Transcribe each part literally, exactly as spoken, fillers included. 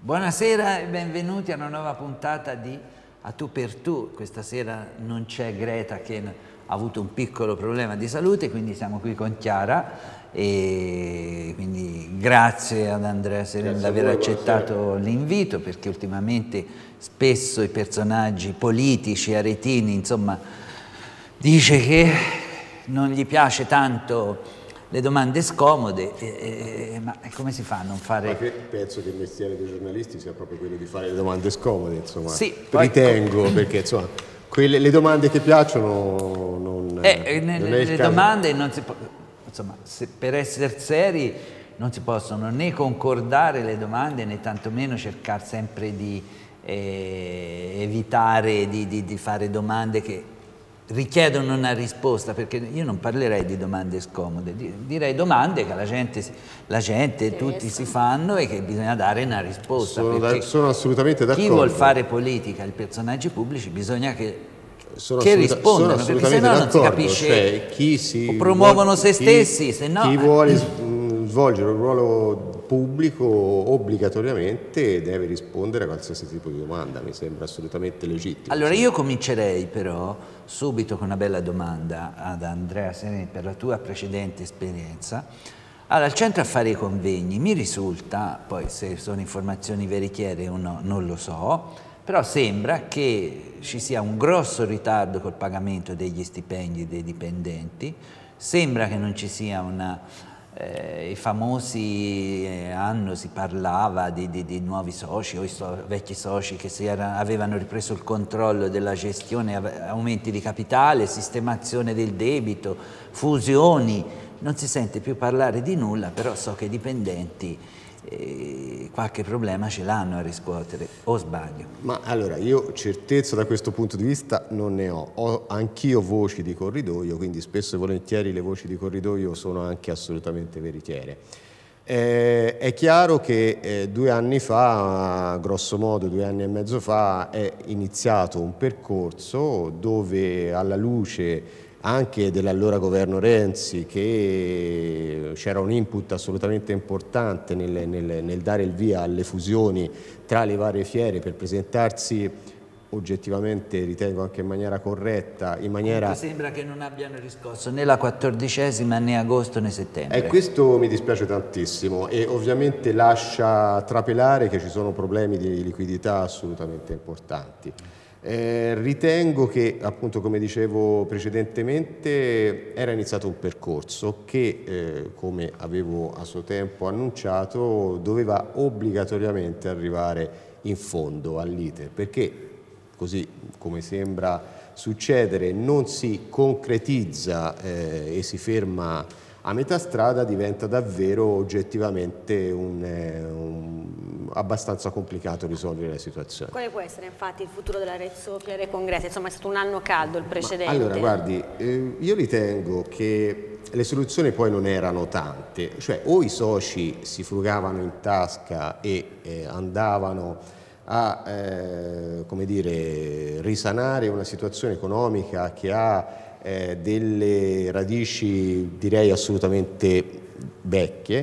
Buonasera e benvenuti a una nuova puntata di A Tu per Tu. Questa sera non c'è Greta che ha avuto un piccolo problema di salute, quindi siamo qui con Chiara e quindi grazie ad Andrea Sereni di aver accettato l'invito, perché ultimamente spesso i personaggi politici, aretini, insomma, dice che non gli piace tanto le domande scomode, eh, eh, ma come si fa a non fare... Ma penso che il mestiere dei giornalisti sia proprio quello di fare le domande scomode, insomma. Sì, poi... Ritengo, perché insomma, quelle, le domande che piacciono non, eh, non nelle, è il le caso. domande non si può, insomma, se, per essere seri non si possono né concordare le domande né tantomeno cercare sempre di eh, evitare di, di, di fare domande che richiedono una risposta, perché io non parlerei di domande scomode, direi domande che la gente, la gente tutti si fanno e che bisogna dare una risposta. Sono, da, sono assolutamente d'accordo. Chi vuol fare politica, i personaggi pubblici, bisogna che, sono che assoluta, rispondano, sono perché sennò non si capisce, cioè, chi si o promuovono vuole, se stessi, chi, se no... Chi vuole svolgere un ruolo pubblico obbligatoriamente deve rispondere a qualsiasi tipo di domanda, mi sembra assolutamente legittimo. Allora io comincerei però subito con una bella domanda ad Andrea Sereni per la tua precedente esperienza. Allora, al Centro Affari e Convegni mi risulta, poi se sono informazioni veritiere o no non lo so, però sembra che ci sia un grosso ritardo col pagamento degli stipendi dei dipendenti, sembra che non ci sia una... Eh, i famosi eh, anno si parlava di, di, di nuovi soci o i so, vecchi soci che si era, avevano ripreso il controllo della gestione, aumenti di capitale, sistemazione del debito, fusioni, non si sente più parlare di nulla, però so che i dipendenti eh, qualche problema ce l'hanno a riscuotere, o sbaglio? Ma allora, io certezza da questo punto di vista non ne ho, ho anch'io voci di corridoio, quindi spesso e volentieri le voci di corridoio sono anche assolutamente veritiere. Eh, è chiaro che eh, due anni fa, grosso modo due anni e mezzo fa, è iniziato un percorso dove alla luce anche dell'allora governo Renzi, che c'era un input assolutamente importante nel, nel, nel dare il via alle fusioni tra le varie fiere per presentarsi oggettivamente, ritengo anche in maniera corretta, in maniera... Comunque sembra che non abbiano riscosso né la quattordicesima né agosto né settembre. E questo mi dispiace tantissimo e ovviamente lascia trapelare che ci sono problemi di liquidità assolutamente importanti. Eh, ritengo che, appunto, come dicevo precedentemente, era iniziato un percorso che, eh, come avevo a suo tempo annunciato, doveva obbligatoriamente arrivare in fondo all'iter, perché così come sembra succedere non si concretizza eh, e si ferma a metà strada, diventa davvero oggettivamente un, eh, un, abbastanza complicato risolvere la situazione. Quale può essere infatti il futuro dell'Arezzo Fiere Congresse? Insomma, è stato un anno caldo il precedente. Ma allora, guardi, eh, io ritengo che le soluzioni poi non erano tante, cioè o i soci si frugavano in tasca e eh, andavano a eh, come dire, risanare una situazione economica che ha Eh, delle radici direi assolutamente vecchie,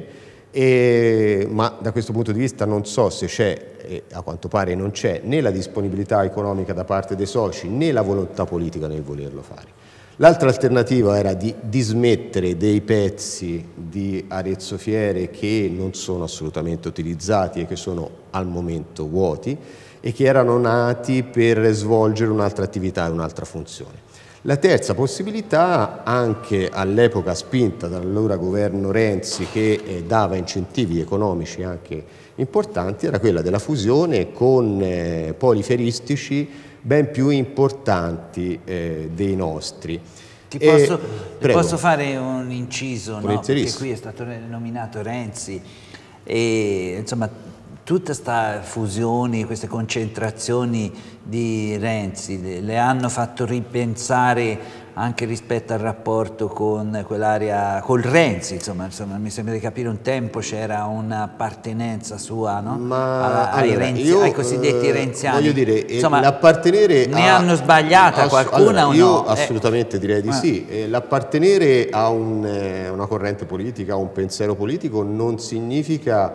e, ma da questo punto di vista non so se c'è, e a quanto pare non c'è, né la disponibilità economica da parte dei soci né la volontà politica nel volerlo fare. L'altra alternativa era di dismettere dei pezzi di Arezzo Fiere che non sono assolutamente utilizzati e che sono al momento vuoti e che erano nati per svolgere un'altra attività e un'altra funzione. La terza possibilità, anche all'epoca spinta dall'allora governo Renzi, che eh, dava incentivi economici anche importanti, era quella della fusione con eh, poli fieristici ben più importanti eh, dei nostri. Ti posso, e, posso fare un inciso, no? Perché qui è stato nominato Renzi e insomma tutte queste fusioni, queste concentrazioni di Renzi le hanno fatto ripensare anche rispetto al rapporto con quell'area, col Renzi, insomma, insomma, mi sembra di capire un tempo c'era un'appartenenza sua, no? Ma, ai, allora, Renzi, io, ai cosiddetti eh, renziani. Voglio dire, insomma, l'appartenere ne a, hanno sbagliata ass, qualcuna allora, o no? Io assolutamente eh. direi di eh. sì. Eh, l'appartenere a un, eh, una corrente politica, a un pensiero politico non significa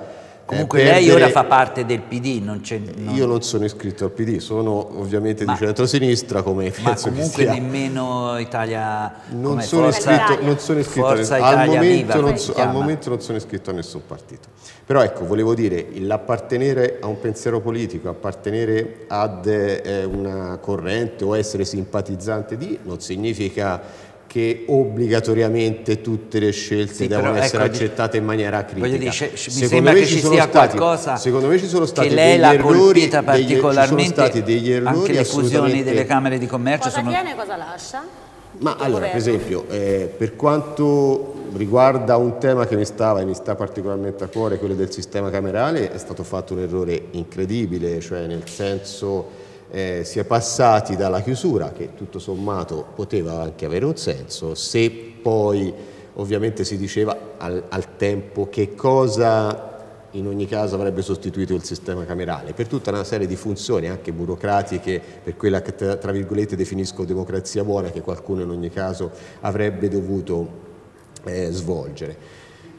Comunque eh, lei perdere... ora fa parte del P D, non c'è... Non... Io non sono iscritto al P D, sono ovviamente ma, di centrosinistra, come penso ma che comunque sia. nemmeno Italia... Non sono, Forza, iscritto, non sono iscritto, Forza al, Italia momento Viva, non so, al momento non sono iscritto a nessun partito. Però ecco, volevo dire, l'appartenere a un pensiero politico, appartenere ad eh, una corrente o essere simpatizzante di, non significa che obbligatoriamente tutte le scelte sì, devono però, essere ecco, accettate in maniera critica. Dire, mi secondo sembra me che ci sia stati, qualcosa secondo me ci sono stati che lei degli l'ha errori, colpita degli, particolarmente, ci sono stati degli errori anche le fusioni delle camere di commercio. Cosa sono... tiene e cosa lascia? Ma allora, per esempio, eh, per quanto riguarda un tema che mi stava e mi sta particolarmente a cuore, quello del sistema camerale, è stato fatto un errore incredibile, cioè nel senso eh, si è passati dalla chiusura, che tutto sommato poteva anche avere un senso, se poi ovviamente si diceva al, al tempo che cosa in ogni caso avrebbe sostituito il sistema camerale, per tutta una serie di funzioni anche burocratiche, per quella che tra virgolette definisco democrazia buona, che qualcuno in ogni caso avrebbe dovuto eh, svolgere.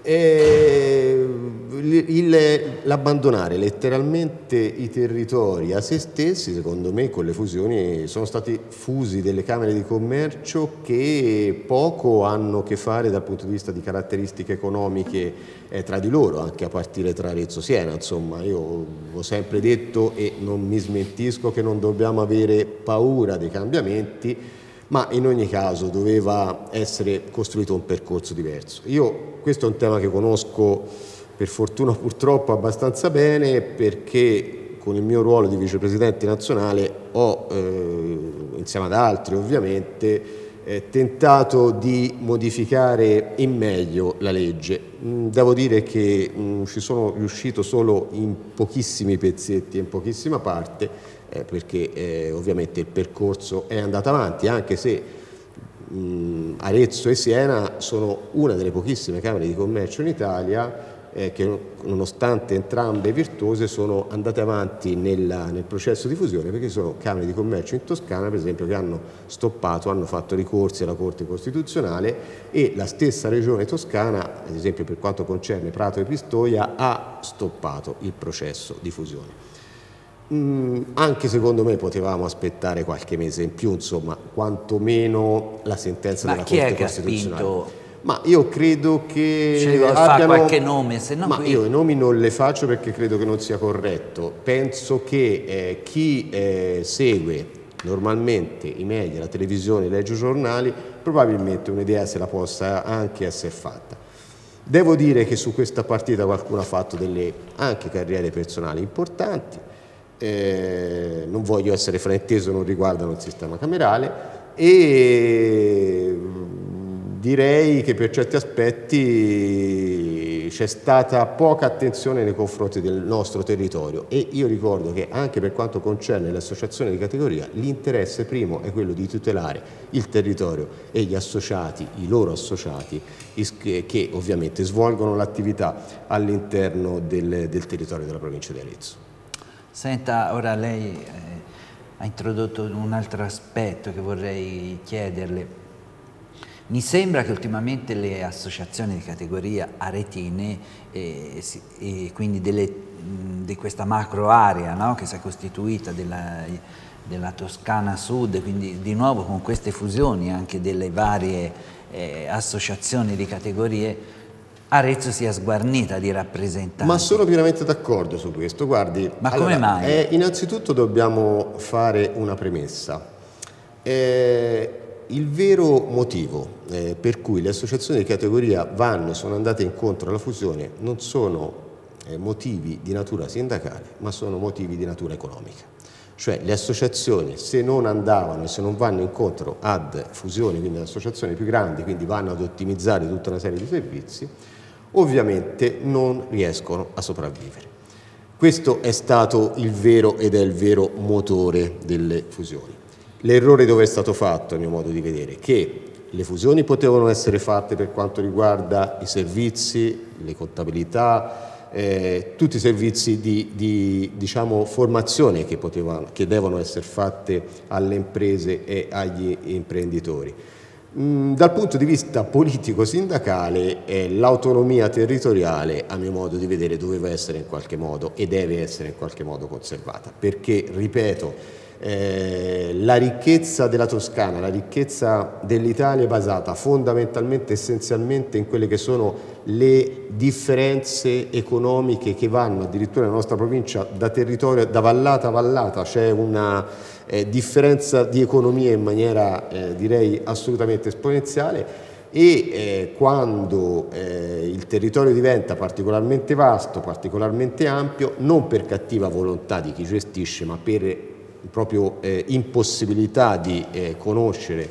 L'abbandonare letteralmente i territori a se stessi, secondo me con le fusioni sono stati fusi delle camere di commercio che poco hanno a che fare dal punto di vista di caratteristiche economiche eh, tra di loro, anche a partire tra Arezzo e Siena. Insomma, io ho sempre detto e non mi smentisco che non dobbiamo avere paura dei cambiamenti, ma in ogni caso doveva essere costruito un percorso diverso. Io questo è un tema che conosco per fortuna purtroppo abbastanza bene, perché con il mio ruolo di vicepresidente nazionale ho, eh, insieme ad altri ovviamente, eh, tentato di modificare in meglio la legge. Mm, devo dire che mm, ci sono riuscito solo in pochissimi pezzetti e in pochissima parte, eh, perché eh, ovviamente il percorso è andato avanti, anche se mh, Arezzo e Siena sono una delle pochissime camere di commercio in Italia eh, che nonostante entrambe virtuose sono andate avanti nella, nel processo di fusione, perché sono camere di commercio in Toscana per esempio che hanno stoppato, hanno fatto ricorsi alla Corte Costituzionale, e la stessa regione toscana, ad esempio per quanto concerne Prato e Pistoia, ha stoppato il processo di fusione. Mm, anche secondo me potevamo aspettare qualche mese in più, insomma, quantomeno la sentenza ma della chi Corte è che Costituzionale. Ha spinto? Ma io credo che Cioè, abbiano... fa qualche nome, se no ma qui... io i nomi non le faccio perché credo che non sia corretto. Penso che eh, chi eh, segue normalmente i media, la televisione, legge i giornali, probabilmente un'idea se la possa anche essere fatta. Devo dire che su questa partita qualcuno ha fatto delle anche carriere personali importanti. Eh, non voglio essere frainteso, non riguardano il sistema camerale, e direi che per certi aspetti c'è stata poca attenzione nei confronti del nostro territorio, e io ricordo che anche per quanto concerne le associazioni di categoria l'interesse primo è quello di tutelare il territorio e gli associati, i loro associati che ovviamente svolgono l'attività all'interno del, del territorio della provincia di Arezzo. Senta, ora lei eh, ha introdotto un altro aspetto che vorrei chiederle. Mi sembra che ultimamente le associazioni di categoria aretine, eh, si, e quindi delle, mh, di questa macro area, no, che si è costituita della, della Toscana Sud, quindi di nuovo con queste fusioni anche delle varie eh, associazioni di categorie, Arezzo sia sguarnita di rappresentanti. Ma sono pienamente d'accordo su questo. Guardi, ma allora, come mai? Eh, innanzitutto dobbiamo fare una premessa. Eh, il vero motivo eh, per cui le associazioni di categoria vanno e sono andate incontro alla fusione non sono eh, motivi di natura sindacale, ma sono motivi di natura economica. Cioè le associazioni, se non andavano e se non vanno incontro ad fusioni, quindi ad associazioni più grandi, quindi vanno ad ottimizzare tutta una serie di servizi, ovviamente non riescono a sopravvivere. Questo è stato il vero ed è il vero motore delle fusioni. L'errore dove è stato fatto, a mio modo di vedere, che le fusioni potevano essere fatte per quanto riguarda i servizi, le contabilità, eh, tutti i servizi di, di diciamo, formazione che, potevano, che devono essere fatte alle imprese e agli imprenditori. Mh, dal punto di vista politico-sindacale, eh, l'autonomia territoriale, a mio modo di vedere, doveva essere in qualche modo e deve essere in qualche modo conservata, perché, ripeto, eh, la ricchezza della Toscana, la ricchezza dell'Italia è basata fondamentalmente, essenzialmente in quelle che sono le differenze economiche che vanno addirittura nella nostra provincia da territorio, da vallata a vallata. C'è una eh, differenza di economia in maniera eh, direi assolutamente esponenziale, e eh, quando eh, il territorio diventa particolarmente vasto, particolarmente ampio, non per cattiva volontà di chi gestisce, ma per proprio eh, impossibilità di eh, conoscere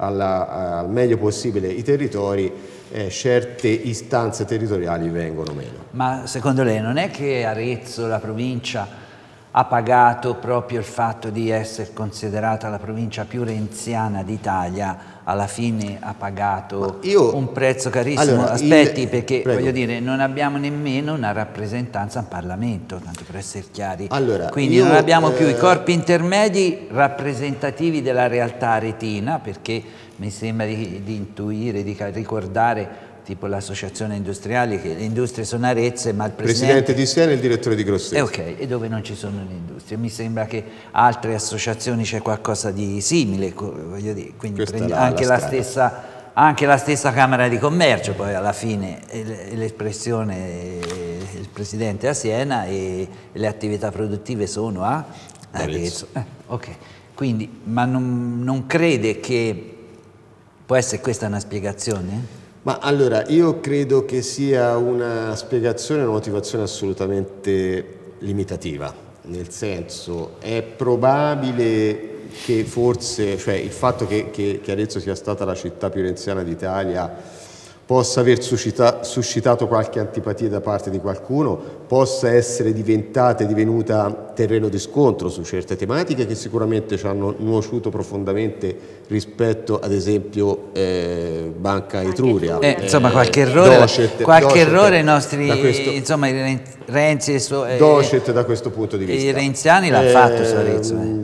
alla, al meglio possibile i territori, eh, certe istanze territoriali vengono meno. Ma secondo lei non è che Arezzo, la provincia, ha pagato proprio il fatto di essere considerata la provincia più renziana d'Italia? Alla fine ha pagato io, un prezzo carissimo. Allora, aspetti, il, perché prego. voglio dire, non abbiamo nemmeno una rappresentanza in Parlamento, tanto per essere chiari. Allora, Quindi io, non abbiamo eh... più i corpi intermedi rappresentativi della realtà aretina, perché mi sembra di, di intuire, di ricordare, tipo l'associazione industriali, che le industrie sono Arezzo, ma il presidente, presidente di Siena e il direttore di Grosseto. Eh, ok, e dove non ci sono le industrie. Mi sembra che altre associazioni c'è qualcosa di simile, voglio dire, quindi prendi, anche, la la stessa, anche la stessa Camera di Commercio, poi alla fine l'espressione, il presidente è a Siena e le attività produttive sono a Arezzo. Eh, ok, quindi, ma non, non crede che può essere questa una spiegazione? Ma allora, io credo che sia una spiegazione, una motivazione assolutamente limitativa, nel senso, è probabile che forse, cioè il fatto che, che, che Arezzo sia stata la città più renziana d'Italia possa aver suscita, suscitato qualche antipatia da parte di qualcuno, possa essere diventata e divenuta terreno di scontro su certe tematiche che sicuramente ci hanno nuociuto profondamente rispetto ad esempio eh, Banca Etruria. Eh, insomma qualche errore, Docet, qualche Docet, errore i nostri, questo, insomma i Renzi e so, eh, Docet da questo punto di vista. I renziani l'hanno eh, fatto su Arezzo. Eh.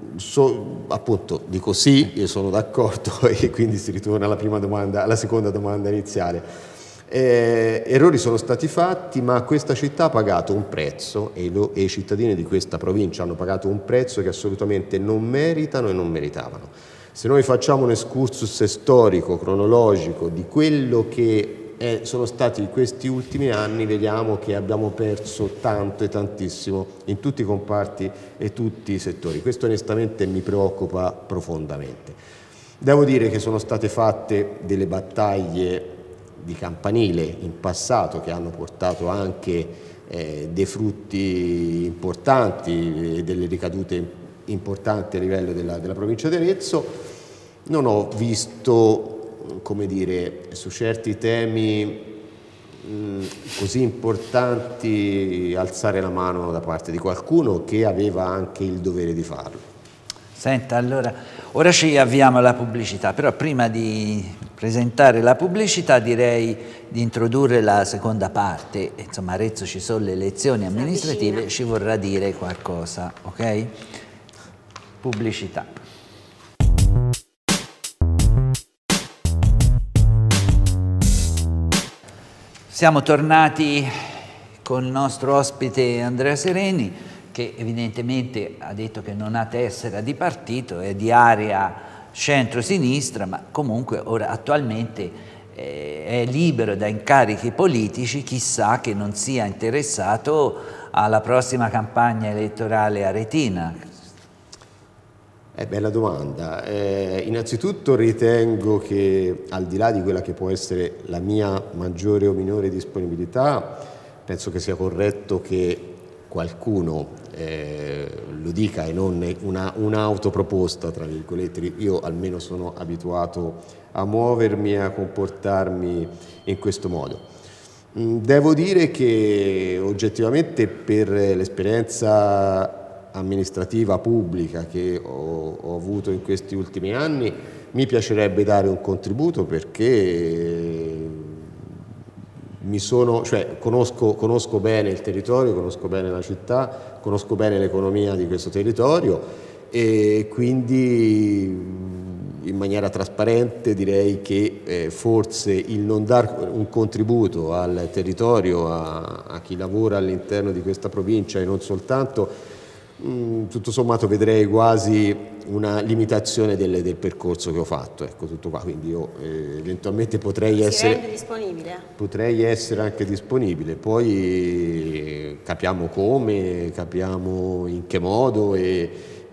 So, appunto, dico sì, io sono d'accordo e quindi si ritorna alla prima domanda, alla seconda domanda iniziale. Eh, errori sono stati fatti, ma questa città ha pagato un prezzo e, lo, e i cittadini di questa provincia hanno pagato un prezzo che assolutamente non meritano e non meritavano. Se noi facciamo un excursus storico, cronologico di quello che Eh, sono stati questi ultimi anni, vediamo che abbiamo perso tanto e tantissimo in tutti i comparti e tutti i settori. Questo onestamente mi preoccupa profondamente. Devo dire che sono state fatte delle battaglie di campanile in passato che hanno portato anche eh, dei frutti importanti e delle ricadute importanti a livello della, della provincia di Arezzo. Non ho visto, come dire, su certi temi mh, così importanti alzare la mano da parte di qualcuno che aveva anche il dovere di farlo. Senta, allora, ora ci avviamo alla pubblicità, però prima di presentare la pubblicità direi di introdurre la seconda parte. Insomma, a Arezzo ci sono le elezioni amministrative, ci vorrà dire qualcosa, ok? Pubblicità. Siamo tornati con il nostro ospite Andrea Sereni, che evidentemente ha detto che non ha tessera di partito, è di area centro-sinistra, ma comunque ora attualmente eh, è libero da incarichi politici, chissà che non sia interessato alla prossima campagna elettorale aretina. È bella domanda. Eh, innanzitutto ritengo che al di là di quella che può essere la mia maggiore o minore disponibilità, penso che sia corretto che qualcuno eh, lo dica e non una, un'autoproposta, tra virgolette. Io almeno sono abituato a muovermi e a comportarmi in questo modo. Devo dire che oggettivamente per l'esperienza amministrativa pubblica che ho, ho avuto in questi ultimi anni mi piacerebbe dare un contributo, perché mi sono, cioè, conosco, conosco bene il territorio, conosco bene la città, conosco bene l'economia di questo territorio e quindi in maniera trasparente direi che eh, forse il non dare un contributo al territorio, a, a chi lavora all'interno di questa provincia e non soltanto, mh, tutto sommato vedrei quasi una limitazione del, del percorso che ho fatto, ecco, tutto qua. Quindi io eh, eventualmente potrei si essere, rende disponibile? potrei essere anche disponibile, poi capiamo come, capiamo in che modo e,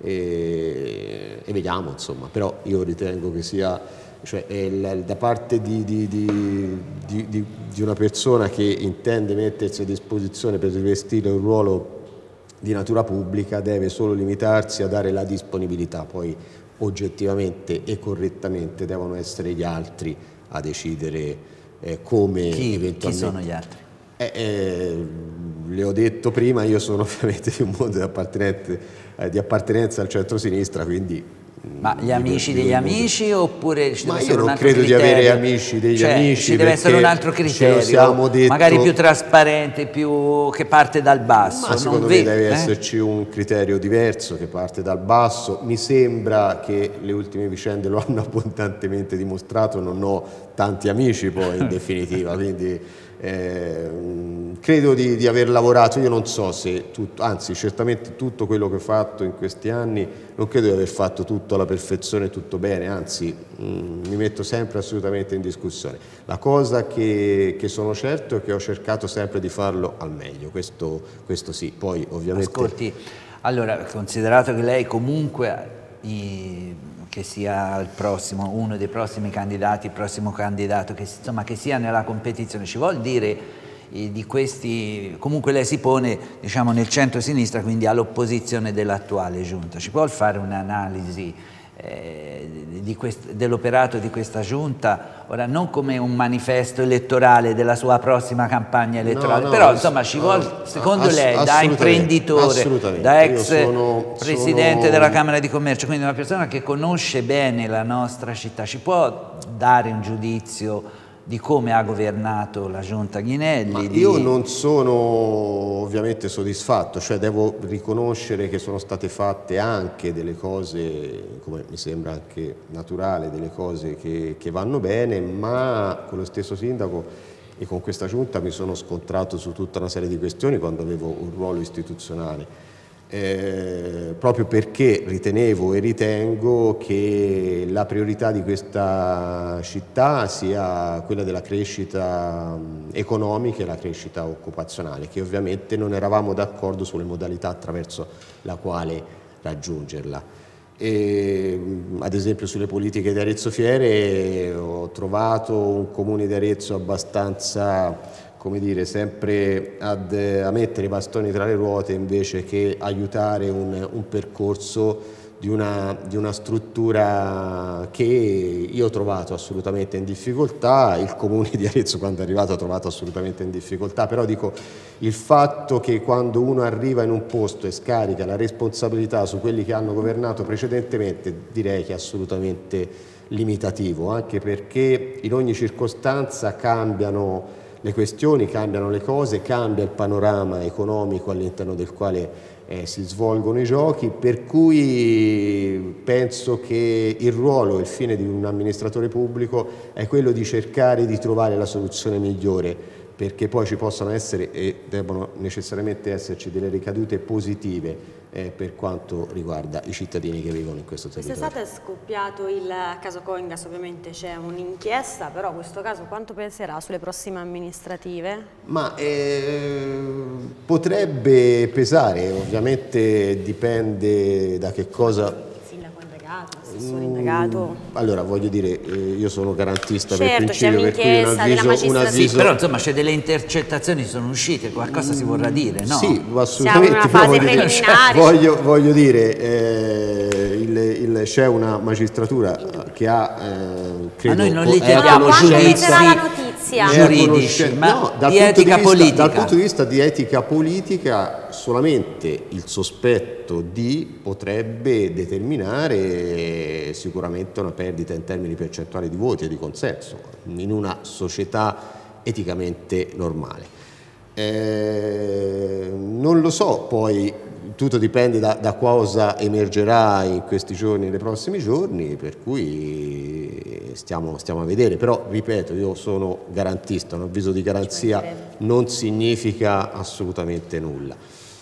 e, e vediamo, insomma. Però io ritengo che sia, cioè, il, da parte di, di, di, di, di, di una persona che intende mettersi a disposizione per rivestire un ruolo di natura pubblica, deve solo limitarsi a dare la disponibilità, poi oggettivamente e correttamente devono essere gli altri a decidere eh, come chi, eventualmente... Chi sono gli altri? Eh, eh, le ho detto prima, io sono ovviamente di un mondo di, eh, di appartenenza al centro-sinistra, quindi... Ma gli amici degli amici oppure ci deve Ma essere io un non altro credo criterio? di avere amici degli cioè, amici, ci deve essere un altro ce lo criterio, siamo detto- magari più trasparente, più che parte dal basso. Ma secondo non me vedi, deve eh? esserci un criterio diverso che parte dal basso. Mi sembra che le ultime vicende lo hanno abbondantemente dimostrato, non ho tanti amici poi in definitiva, quindi eh, credo di, di aver lavorato, io non so se tutto, anzi certamente tutto quello che ho fatto in questi anni, non credo di aver fatto tutto alla perfezione, tutto bene, anzi mh, mi metto sempre assolutamente in discussione. La cosa che, che sono certo è che ho cercato sempre di farlo al meglio, questo, questo sì, poi ovviamente... Ascolti, allora, considerato che lei comunque, i, che sia il prossimo, uno dei prossimi candidati, il prossimo candidato, che, insomma, che sia nella competizione, ci vuol dire di questi, comunque lei si pone, diciamo, nel centro-sinistra, quindi all'opposizione dell'attuale giunta. Ci può fare un'analisi eh, dell'operato di questa giunta, ora non come un manifesto elettorale della sua prossima campagna elettorale, no, no, però insomma ci vuole, secondo ass lei, da imprenditore, da ex sono, presidente sono... della Camera di Commercio, quindi una persona che conosce bene la nostra città, ci può dare un giudizio di come ha governato la giunta Ghinelli? Ma di... Io non sono ovviamente soddisfatto, cioè devo riconoscere che sono state fatte anche delle cose, come mi sembra anche naturale, delle cose che, che vanno bene, ma con lo stesso sindaco e con questa giunta mi sono scontrato su tutta una serie di questioni quando avevo un ruolo istituzionale. Eh, proprio perché ritenevo e ritengo che la priorità di questa città sia quella della crescita economica e la crescita occupazionale, che ovviamente non eravamo d'accordo sulle modalità attraverso la quale raggiungerla. E, ad esempio sulle politiche di Arezzo Fiere ho trovato un comune di Arezzo abbastanza, come dire, sempre ad, a mettere i bastoni tra le ruote invece che aiutare un, un percorso di una, di una struttura che io ho trovato assolutamente in difficoltà, il comune di Arezzo quando è arrivato ha trovato assolutamente in difficoltà, però dico il fatto che quando uno arriva in un posto e scarica la responsabilità su quelli che hanno governato precedentemente, direi che è assolutamente limitativo, anche perché in ogni circostanza cambiano le questioni, cambiano le cose, cambia il panorama economico all'interno del quale eh, si svolgono i giochi, per cui penso che il ruolo e il fine di un amministratore pubblico è quello di cercare di trovare la soluzione migliore, perché poi ci possono essere e debbono necessariamente esserci delle ricadute positive eh, per quanto riguarda i cittadini che vivono in questo territorio. Quest'estate è scoppiato il caso Coingas, ovviamente c'è un'inchiesta, però questo caso quanto peserà sulle prossime amministrative? Ma eh, potrebbe pesare, ovviamente dipende da che cosa... Assessore indagato. Allora voglio dire, eh, io sono garantista certo, per principio, per cui un avviso, un avviso... Sì, però insomma c'è delle intercettazioni sono uscite, qualcosa si vorrà dire, no? Sì, assolutamente. Siamo in una fase voglio preliminare. Dire, voglio, voglio dire, eh, il, il, c'è una magistratura che ha, eh, credo... Ma noi non li chiediamo no, giudizi giuridici, ma no, dal di etica di vista, politica. Dal punto di vista di etica politica, solamente il sospetto di potrebbe determinare sicuramente una perdita in termini percentuali di voti e di consenso in una società eticamente normale. Eh, non lo so poi tutto dipende da, da cosa emergerà in questi giorni, nei prossimi giorni, per cui stiamo, stiamo a vedere. Però, ripeto, io sono garantista, un avviso di garanzia non significa assolutamente nulla.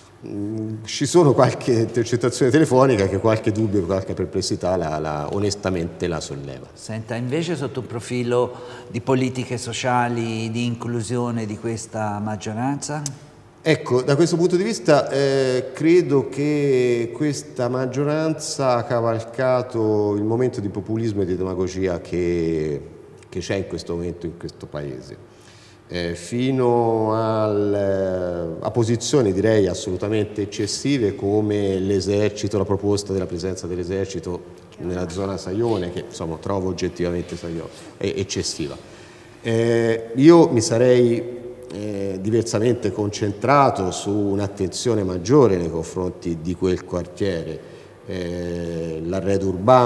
Ci sono qualche intercettazione telefonica che qualche dubbio, qualche perplessità la, la, onestamente la solleva. Senta, invece sotto un profilo di politiche sociali, di inclusione di questa maggioranza? Ecco, da questo punto di vista eh, credo che questa maggioranza ha cavalcato il momento di populismo e di demagogia che, che c'è in questo momento in questo Paese. Eh, fino al, a posizioni direi assolutamente eccessive come l'esercito, la proposta della presenza dell'esercito nella zona Saione, che insomma trovo oggettivamente eccessiva. Eh, io mi sarei eh, diversamente concentrato su un'attenzione maggiore nei confronti di quel quartiere, eh, l'arredo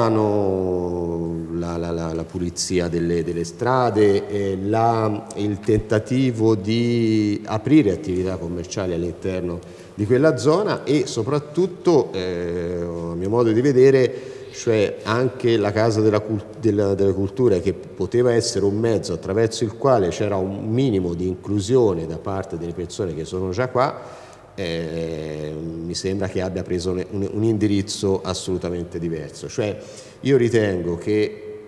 urbano, la, la, la, la pulizia delle, delle strade, eh, la, il tentativo di aprire attività commerciali all'interno di quella zona e soprattutto, eh, a mio modo di vedere, cioè anche la Casa della, della, della Cultura, che poteva essere un mezzo attraverso il quale c'era un minimo di inclusione da parte delle persone che sono già qua, Eh, mi sembra che abbia preso un, un, un indirizzo assolutamente diverso. Cioè, io ritengo che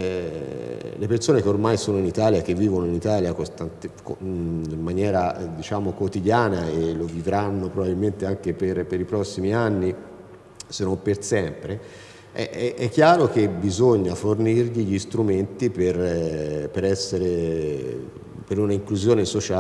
eh, le persone che ormai sono in Italia, che vivono in Italia costante, in maniera diciamo quotidiana, e lo vivranno probabilmente anche per, per i prossimi anni, se non per sempre, è, è, è chiaro che bisogna fornirgli gli strumenti per, eh, per essere per una inclusione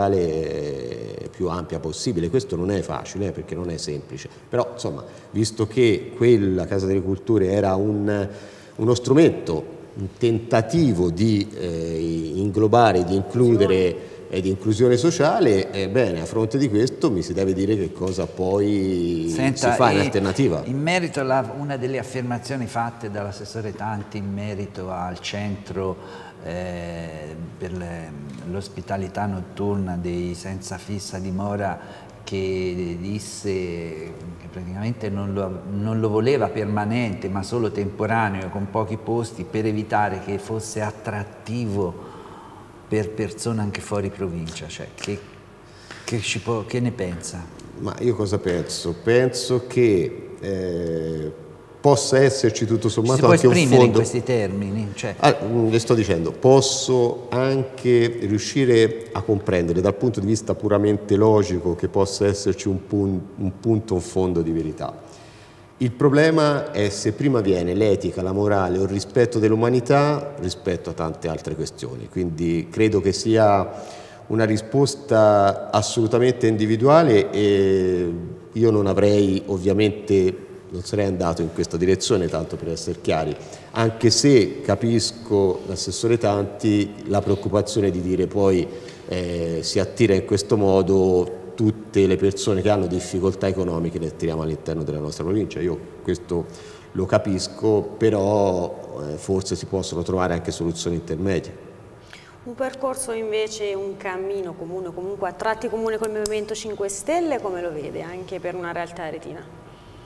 sociale più ampia possibile. Questo non è facile, eh, perché non è semplice, però insomma, visto che quella Casa delle Culture era un, uno strumento, un tentativo di eh, inglobare, di includere e di inclusione sociale, eh, bene, a fronte di questo mi si deve dire che cosa poi Senta, si fa in alternativa. In merito a una delle affermazioni fatte dall'assessore Tanti in merito al centro Eh, per l'ospitalità notturna dei senza fissa dimora, che disse che praticamente non lo, non lo voleva permanente ma solo temporaneo con pochi posti, per evitare che fosse attrattivo per persone anche fuori provincia. Cioè, che, che, ci può, che ne pensa? Ma io cosa penso? Penso che eh, possa esserci tutto sommato si anche può un esprimere fondo. in questi termini? Cioè... Ah, le sto dicendo, posso anche riuscire a comprendere dal punto di vista puramente logico che possa esserci un, pun un punto, un fondo di verità. Il problema è se prima viene l'etica, la morale o il rispetto dell'umanità rispetto a tante altre questioni. Quindi credo che sia una risposta assolutamente individuale e io non avrei ovviamente... non sarei andato in questa direzione, tanto per essere chiari, anche se capisco l'assessore Tanti la preoccupazione di dire poi eh, si attira in questo modo tutte le persone che hanno difficoltà economiche, le attiriamo all'interno della nostra provincia. Io questo lo capisco, però eh, forse si possono trovare anche soluzioni intermedie. Un percorso invece, un cammino comune, comunque a tratti comune col Movimento cinque Stelle, come lo vede anche per una realtà aretina?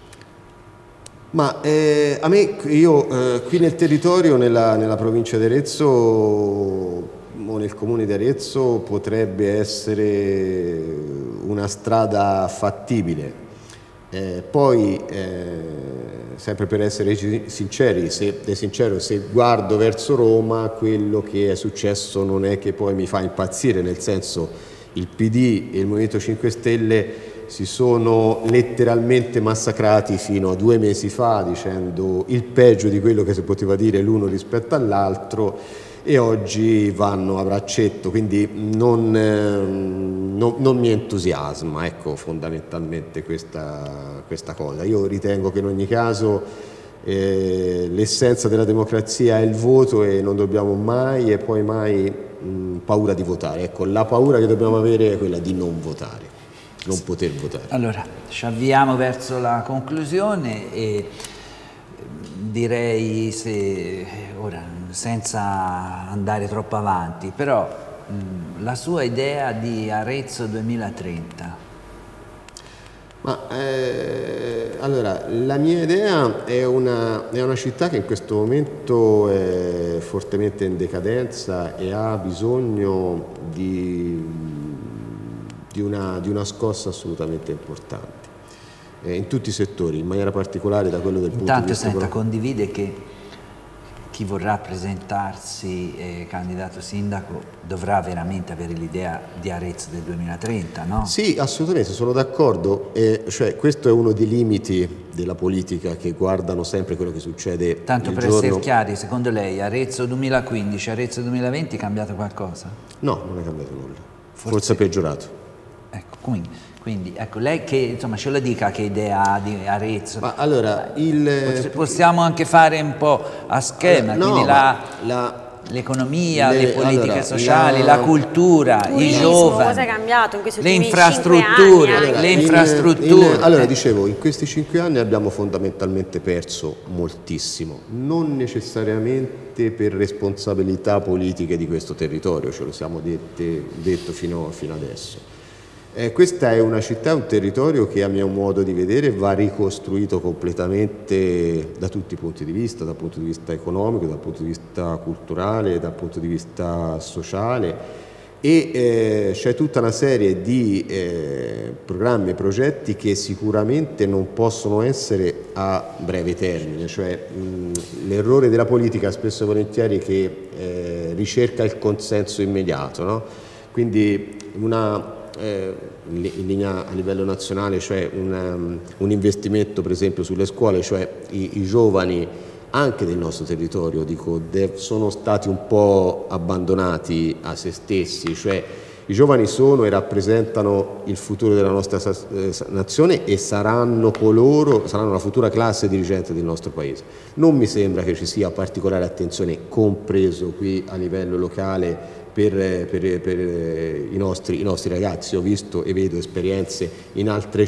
Ma eh, a me, io eh, qui nel territorio, nella, nella provincia di Arezzo o nel comune di Arezzo, potrebbe essere una strada fattibile. Eh, poi, eh, sempre per essere sinceri, se, sincero, se guardo verso Roma, quello che è successo non è che poi mi fa impazzire, nel senso il P D e il Movimento cinque Stelle si sono letteralmente massacrati fino a due mesi fa dicendo il peggio di quello che si poteva dire l'uno rispetto all'altro e oggi vanno a braccetto, quindi non, eh, non, non mi entusiasma, ecco, fondamentalmente questa, questa cosa. Io ritengo che in ogni caso eh, l'essenza della democrazia è il voto e non dobbiamo mai e poi mai mh, paura di votare. Ecco, la paura che dobbiamo avere è quella di non votare. Non poter votare. Allora, ci avviamo verso la conclusione e direi, se ora senza andare troppo avanti, però mh, la sua idea di Arezzo duemilatrenta. Ma eh, allora, la mia idea è una, è una città che in questo momento è fortemente in decadenza e ha bisogno di, di, una, di una scossa assolutamente importante, eh, in tutti i settori, in maniera particolare da quello del punto Intanto, di vista senta, economico. condivide che chi vorrà presentarsi eh, candidato sindaco dovrà veramente avere l'idea di Arezzo del duemilatrenta, no? Sì, assolutamente, sono d'accordo. Eh, cioè, questo è uno dei limiti della politica che guardano sempre quello che succede. Tanto il per giorno... essere chiari, secondo lei Arezzo duemilaquindici, Arezzo duemilaventi è cambiato qualcosa? No, non è cambiato nulla, Forse, forse è peggiorato. Ecco, quindi, quindi ecco, lei che insomma ce lo dica che idea ha di Arezzo. Ma allora, il... Possiamo anche fare un po' a schema, allora, no, quindi la... la... l'economia, le, le politiche allora, sociali, la, la cultura, turismo, i giovani, cosa è cambiato in questi le ultimi infrastrutture, cinque anni, le allora, in, infrastrutture. in, allora dicevo, in questi cinque anni abbiamo fondamentalmente perso moltissimo, non necessariamente per responsabilità politiche di questo territorio, ce lo siamo dette, detto fino, fino adesso. Eh, questa è una città, un territorio che a mio modo di vedere va ricostruito completamente da tutti i punti di vista, dal punto di vista economico, dal punto di vista culturale, dal punto di vista sociale, e eh, c'è tutta una serie di eh, programmi e progetti che sicuramente non possono essere a breve termine, cioè l'errore della politica spesso e volentieri che eh, ricerca il consenso immediato, no? Quindi una Eh, in linea a livello nazionale, cioè un, um, un investimento per esempio sulle scuole, cioè i, i giovani anche del nostro territorio dico, sono stati un po' abbandonati a se stessi, cioè i giovani sono e rappresentano il futuro della nostra eh, nazione e saranno coloro, saranno la futura classe dirigente del nostro paese. Non mi sembra che ci sia particolare attenzione, compreso qui a livello locale, Per, per, per i, nostri, i nostri ragazzi. Ho visto e vedo esperienze in altre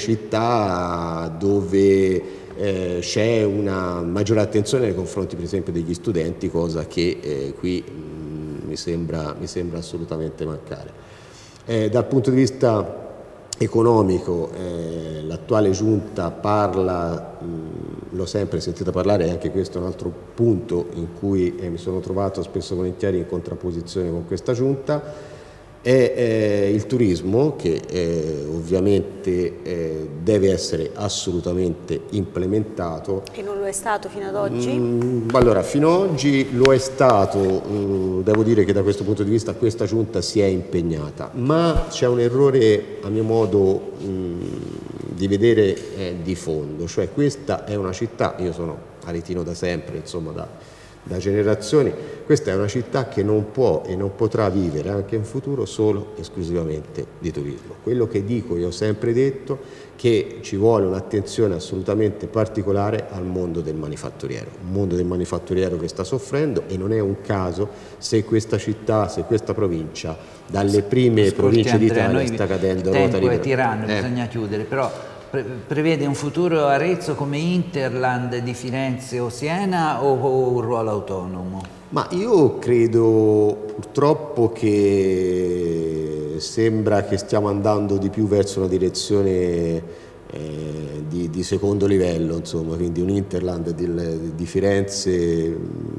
città dove eh, c'è una maggiore attenzione nei confronti per esempio degli studenti, cosa che eh, qui mh, mi, sembra, mi sembra assolutamente mancare. Eh, dal punto di vista economico eh, l'attuale giunta parla, mh, l'ho sempre sentita parlare, e anche questo è un altro punto in cui eh, mi sono trovato spesso e volentieri in contrapposizione con questa giunta, è eh, il turismo che eh, ovviamente eh, deve essere assolutamente implementato. E non lo è stato fino ad oggi? Mm, allora, fino ad oggi lo è stato, mm, devo dire che da questo punto di vista questa giunta si è impegnata, ma c'è un errore a mio modo mm, di vedere eh, di fondo, cioè questa è una città, io sono aretino da sempre, insomma da da generazioni, questa è una città che non può e non potrà vivere anche in futuro solo esclusivamente di turismo. Quello che dico, io ho sempre detto, che ci vuole un'attenzione assolutamente particolare al mondo del manifatturiero, un mondo del manifatturiero che sta soffrendo, e non è un caso se questa città, se questa provincia, dalle prime Ascolti, province Andrea, d'Italia sta cadendo il tempo rota è tiranno, eh. bisogna chiudere, però prevede un futuro Arezzo come Interland di Firenze o Siena o, o un ruolo autonomo? Ma io credo purtroppo che sembra che stiamo andando di più verso una direzione eh, di, di secondo livello, insomma, quindi un Interland di, di Firenze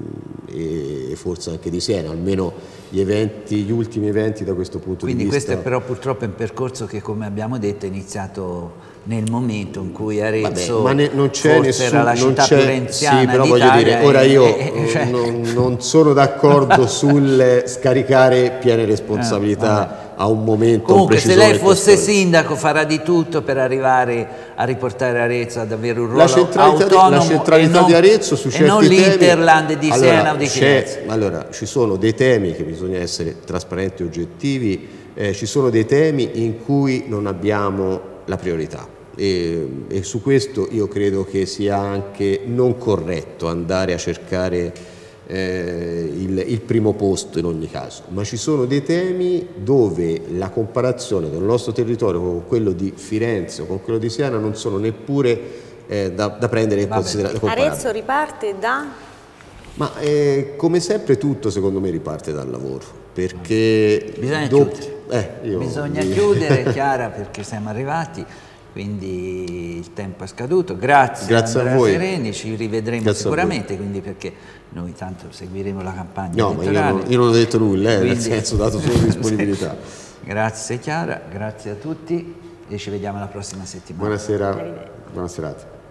e forse anche di Siena, almeno gli eventi, gli ultimi eventi da questo punto quindi di vista. Quindi questo è però purtroppo un percorso che, come abbiamo detto, è iniziato nel momento in cui Arezzo Vabbè, ma ne, non c'è nessun, era la città più renziana sì, però voglio dire, ora io e, cioè... non, non sono d'accordo sul scaricare piene responsabilità eh, a un momento comunque un se lei fosse storico. Sindaco farà di tutto per arrivare a riportare Arezzo ad avere un ruolo la centralità autonomo di, la centralità non, di Arezzo su certi e non temi, l'Interland di allora, Siena o di Firenze. Allora ci sono dei temi che bisogna essere trasparenti e oggettivi, eh, ci sono dei temi in cui non abbiamo la priorità. E, e su questo io credo che sia anche non corretto andare a cercare eh, il, il primo posto in ogni caso, ma ci sono dei temi dove la comparazione del nostro territorio con quello di Firenze o con quello di Siena non sono neppure eh, da, da prendere in considerazione. Arezzo riparte da? Ma eh, come sempre tutto secondo me riparte dal lavoro, perché bisogna dopo, chiudere, eh, io bisogna mi... chiudere Chiara, perché siamo arrivati. quindi il tempo è scaduto. Grazie, Grazie Andrea a voi. Sereni, ci rivedremo Grazie sicuramente, quindi perché noi tanto seguiremo la campagna No, ma io elettorale. non, io non ho detto nulla, eh, Quindi- nel senso ho dato solo disponibilità. Grazie Chiara, grazie a tutti e ci vediamo la prossima settimana. Buonasera, buona serata.